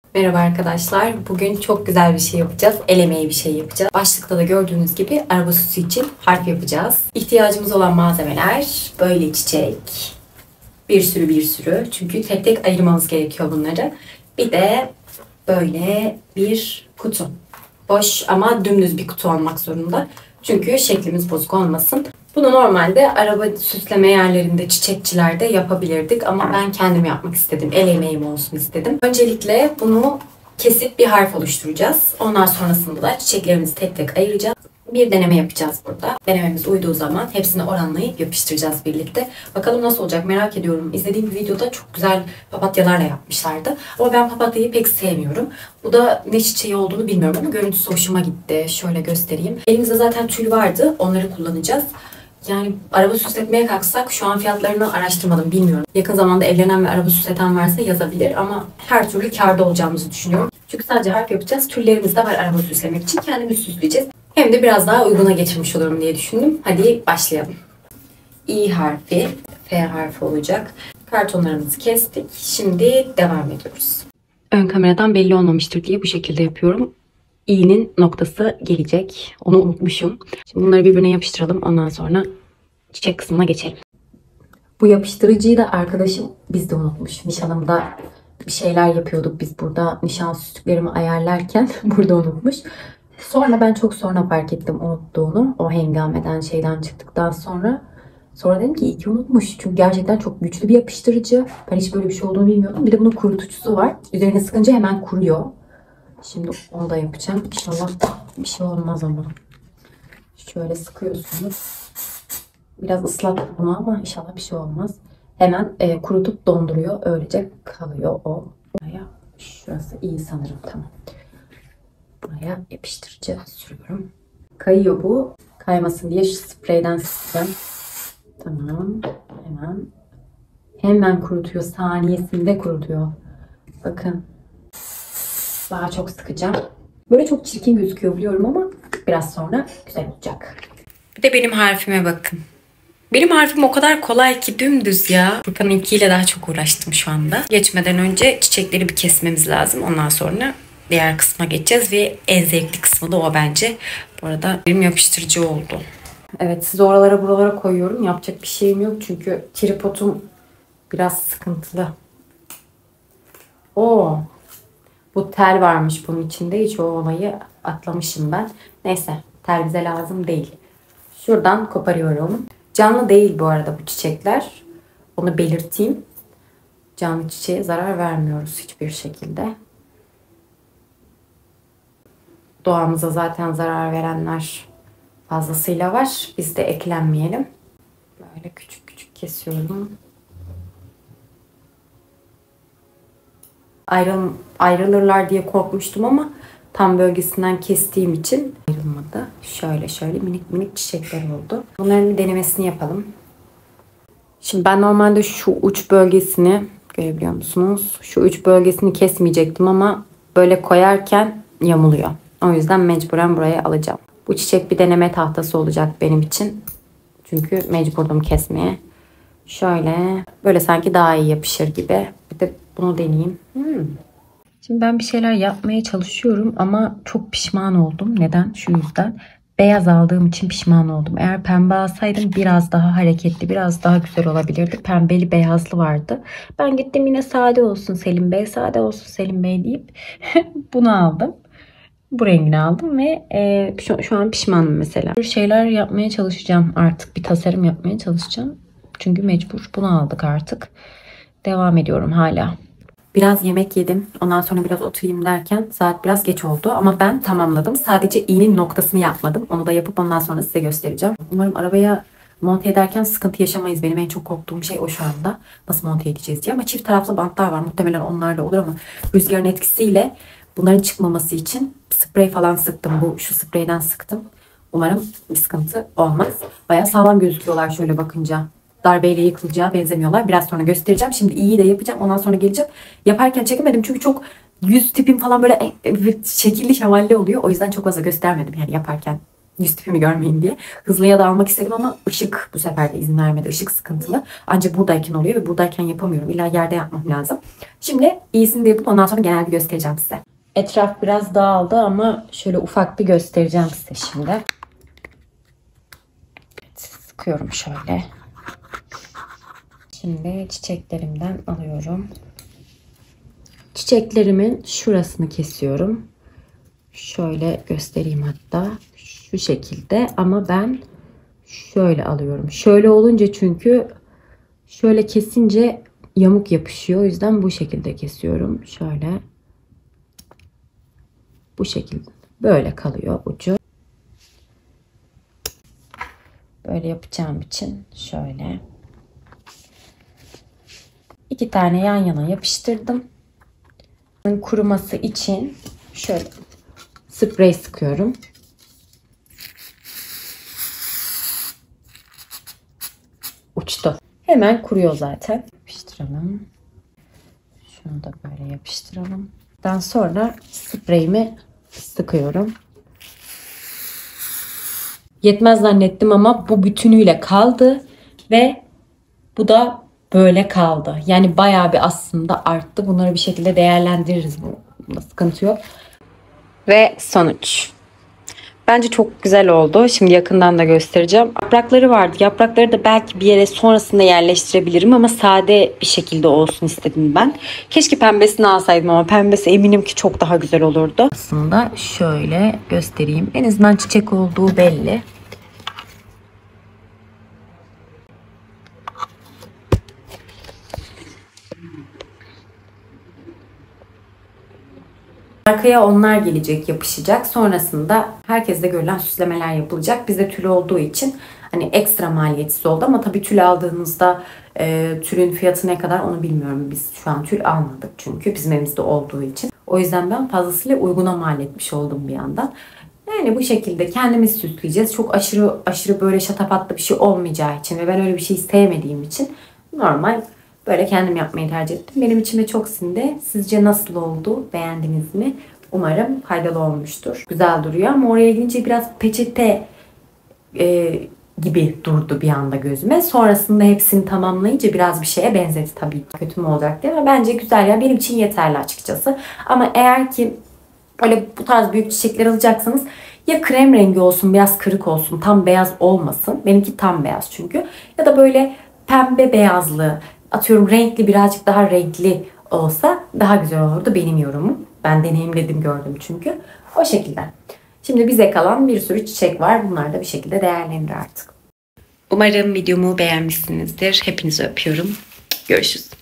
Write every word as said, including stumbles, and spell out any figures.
Merhaba arkadaşlar. Bugün çok güzel bir şey yapacağız. El emeği bir şey yapacağız. Başlıkta da gördüğünüz gibi araba süsü için harf yapacağız. İhtiyacımız olan malzemeler böyle çiçek. Bir sürü bir sürü. Çünkü tek tek ayırmamız gerekiyor bunları. Bir de böyle bir kutu. Boş ama dümdüz bir kutu olmak zorunda. Çünkü şeklimiz bozuk olmasın. Bunu normalde araba süsleme yerlerinde, çiçekçilerde yapabilirdik ama ben kendim yapmak istedim. El emeğim olsun istedim. Öncelikle bunu kesip bir harf oluşturacağız. Ondan sonrasında da çiçeklerimizi tek tek ayıracağız. Bir deneme yapacağız burada. Denememiz uyduğu zaman hepsini oranlayıp yapıştıracağız birlikte. Bakalım nasıl olacak merak ediyorum. İzlediğim bir videoda çok güzel papatyalarla yapmışlardı. Ama ben papatyayı pek sevmiyorum. Bu da ne çiçeği olduğunu bilmiyorum ama görüntüsü hoşuma gitti. Şöyle göstereyim. Elimizde zaten tül vardı. Onları kullanacağız. Yani araba süsletmeye kalksak şu an fiyatlarını araştırmadım, bilmiyorum. Yakın zamanda evlenen ve araba süsleten varsa yazabilir ama her türlü kârda olacağımızı düşünüyorum. Çünkü sadece harf yapacağız. Tüllerimiz de var araba süslemek için. Kendimiz süsleyeceğiz. Hem de biraz daha uyguna getirmiş olurum diye düşündüm. Hadi başlayalım. İ harfi, F harfi olacak. Kartonlarımızı kestik. Şimdi devam ediyoruz. Ön kameradan belli olmamıştır diye bu şekilde yapıyorum. İ'nin noktası gelecek. Onu unutmuşum. Şimdi bunları birbirine yapıştıralım. Ondan sonra çiçek kısmına geçelim. Bu yapıştırıcıyı da arkadaşım bizde unutmuş. Nişanımda bir şeyler yapıyorduk biz burada. Nişan süslüklerimi ayarlarken burada unutmuş. Sonra ben çok sonra fark ettim unuttuğunu. O hengameden şeyden çıktıktan sonra. Sonra dedim ki iyi ki unutmuş. Çünkü gerçekten çok güçlü bir yapıştırıcı. Ben hiç böyle bir şey olduğunu bilmiyordum. Bir de bunun kurutucusu var. Üzerine sıkınca hemen kuruyor. Şimdi onu da yapacağım. İnşallah bir şey olmaz ama. Şöyle sıkıyorsunuz. Biraz ıslak bunu ama inşallah bir şey olmaz. Hemen e, kurutup donduruyor. Öylece kalıyor o. Buraya, şurası iyi sanırım. Tamam. Buraya yapıştırıcı sürüyorum. Kayıyor bu. Kaymasın diye şu spreyden sıkacağım. Tamam. Hemen. Hemen kurutuyor. Saniyesinde kurutuyor. Bakın. Daha çok sıkacağım. Böyle çok çirkin gözüküyor biliyorum ama biraz sonra güzel olacak. Bir de benim harfime bakın. Benim harfim o kadar kolay ki dümdüz ya. Furkan'ınkiyle daha çok uğraştım şu anda. Geçmeden önce çiçekleri bir kesmemiz lazım. Ondan sonra diğer kısma geçeceğiz ve en zevkli kısmı da o bence. Bu arada benim yapıştırıcı oldu. Evet, sizi oralara buralara koyuyorum. Yapacak bir şeyim yok çünkü tripodum biraz sıkıntılı. Oo. Bu tel varmış bunun içinde. Hiç o olayı atlamışım ben. Neyse, tel bize lazım değil. Şuradan koparıyorum. Canlı değil bu arada bu çiçekler. Onu belirteyim. Canlı çiçeğe zarar vermiyoruz hiçbir şekilde. Doğamıza zaten zarar verenler fazlasıyla var. Biz de eklenmeyelim. Böyle küçük küçük kesiyorum. Ayrıl, ayrılırlar diye korkmuştum ama tam bölgesinden kestiğim için ayrılmadı. Şöyle şöyle minik minik çiçekler oldu. Bunların bir denemesini yapalım. Şimdi ben normalde şu uç bölgesini görebiliyor musunuz? Şu uç bölgesini kesmeyecektim ama böyle koyarken yamuluyor. O yüzden mecburen buraya alacağım. Bu çiçek bir deneme tahtası olacak benim için. Çünkü mecburdum kesmeye. Şöyle böyle sanki daha iyi yapışır gibi. Bir de bunu deneyeyim. Hmm. Şimdi ben bir şeyler yapmaya çalışıyorum ama çok pişman oldum. Neden? Şu yüzden. Beyaz aldığım için pişman oldum. Eğer pembe alsaydım biraz daha hareketli, biraz daha güzel olabilirdi. Pembeli beyazlı vardı. Ben gittim yine sade olsun Selim Bey, sade olsun Selim Bey deyip bunu aldım. Bu rengini aldım ve e, şu, şu an pişmanım mesela. Bir şeyler yapmaya çalışacağım artık. Bir tasarım yapmaya çalışacağım. Çünkü mecbur. Bunu aldık artık. Devam ediyorum hala. Biraz yemek yedim. Ondan sonra biraz oturayım derken saat biraz geç oldu. Ama ben tamamladım. Sadece iğnenin noktasını yapmadım. Onu da yapıp ondan sonra size göstereceğim. Umarım arabaya monte ederken sıkıntı yaşamayız. Benim en çok korktuğum şey o şu anda. Nasıl monte edeceğiz diye. Ama çift taraflı bantlar var. Muhtemelen onlarla olur ama rüzgarın etkisiyle bunların çıkmaması için sprey falan sıktım. Bu şu spreyden sıktım. Umarım bir sıkıntı olmaz. Bayağı sağlam gözüküyorlar şöyle bakınca. Darbeyle yıkılacağı benzemiyorlar. Biraz sonra göstereceğim. Şimdi iyiyi de yapacağım. Ondan sonra geleceğim. Yaparken çekemedim çünkü çok yüz tipim falan böyle şekilli şemalli oluyor. O yüzden çok fazla göstermedim yani yaparken yüz tipimi görmeyin diye. Hızlıya da almak istedim ama ışık bu sefer de izin vermedi. Işık sıkıntılı. Ancak buradayken oluyor ve buradayken yapamıyorum. İlla yerde yapmam lazım. Şimdi iyisini de yapıp ondan sonra genel bir göstereceğim size. Etraf biraz dağıldı ama şöyle ufak bir göstereceğim size şimdi. Evet, sıkıyorum şöyle. Şimdi çiçeklerimden alıyorum. Çiçeklerimin şurasını kesiyorum. Şöyle göstereyim hatta. Şu şekilde ama ben şöyle alıyorum. Şöyle olunca çünkü şöyle kesince yamuk yapışıyor. O yüzden bu şekilde kesiyorum. Şöyle. Bu şekilde. Böyle kalıyor ucu. Böyle yapacağım için şöyle. İki tane yan yana yapıştırdım. Kuruması için şöyle sprey sıkıyorum. Uçtu. Hemen kuruyor zaten. Yapıştıralım. Şunu da böyle yapıştıralım. Daha sonra spreyimi sıkıyorum. Yetmez zannettim ama bu bütünüyle kaldı ve bu da böyle kaldı. Yani bayağı bir aslında arttı. Bunları bir şekilde değerlendiririz. Bunda sıkıntı yok. Ve sonuç. Bence çok güzel oldu. Şimdi yakından da göstereceğim. Yaprakları vardı. Yaprakları da belki bir yere sonrasında yerleştirebilirim ama sade bir şekilde olsun istedim ben. Keşke pembesini alsaydım ama pembesi eminim ki çok daha güzel olurdu. Aslında şöyle göstereyim. En azından çiçek olduğu belli. Arkaya onlar gelecek, yapışacak. Sonrasında herkeste görülen süslemeler yapılacak. Bizde tül olduğu için hani ekstra maliyetsiz oldu ama tabii tül aldığınızda e, tülün fiyatı ne kadar onu bilmiyorum. Biz şu an tül almadık çünkü bizim evimizde olduğu için. O yüzden ben fazlasıyla uyguna mal etmiş oldum bir yandan. Yani bu şekilde kendimiz süsleyeceğiz. Çok aşırı aşırı böyle şatafatlı bir şey olmayacağı için ve ben öyle bir şey sevmediğim için normal böyle kendim yapmayı tercih ettim. Benim içime çok sindi. Sizce nasıl oldu? Beğendiniz mi? Umarım faydalı olmuştur. Güzel duruyor ama oraya gelince biraz peçete e, gibi durdu bir anda gözüme. Sonrasında hepsini tamamlayınca biraz bir şeye benzedi tabii. Kötü mü olacak diye ama bence güzel ya. Benim için yeterli açıkçası. Ama eğer ki öyle bu tarz büyük çiçekler alacaksanız ya krem rengi olsun, biraz kırık olsun, tam beyaz olmasın. Benimki tam beyaz çünkü. Ya da böyle pembe beyazlı, atıyorum renkli, birazcık daha renkli olsa daha güzel olurdu benim yorumum. Ben deneyimledim, gördüm çünkü. O şekilde. Şimdi bize kalan bir sürü çiçek var. Bunlar da bir şekilde değerlenir artık. Umarım videomu beğenmişsinizdir. Hepinizi öpüyorum. Görüşürüz.